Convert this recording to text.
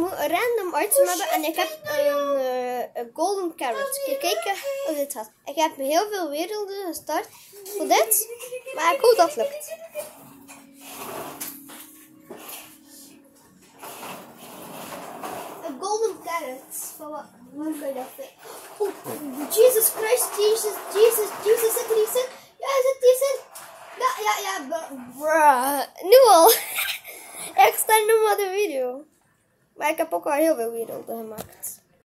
gewoon een random item hebben en ik heb een golden carrot. Kijken hoe dit gaat. Ik heb heel veel werelden gestart voor dit, maar ik hoop dat het lukt. Een golden carrot. Van wat kan je dat vinden? Oh, Jesus Christ, Jesus, zit er iets in? Ja, zit er iets in? Ja, bruh. Nu al. Ik sta nu maar de video. Maar ik heb ook al heel veel werelden gemaakt.